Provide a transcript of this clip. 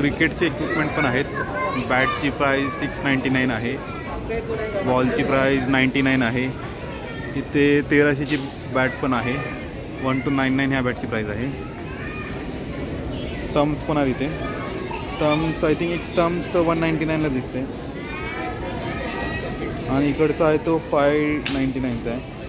क्रिकेटचे इक्विपमेंट पण आहेत. बॅटची प्राईस 699 आहे. बॉलची प्राईस 99 आहे. इथे 1300ची बॅट पण आहे. 1299 ह्या बॅटची प्राईस आहे. स्टम्प्स पण आहेत इथे. स्टम्प्स आय थिंक एक स्टम्प्स 199ला दिसते आणि इकडचा आहे तो 599चा आहे.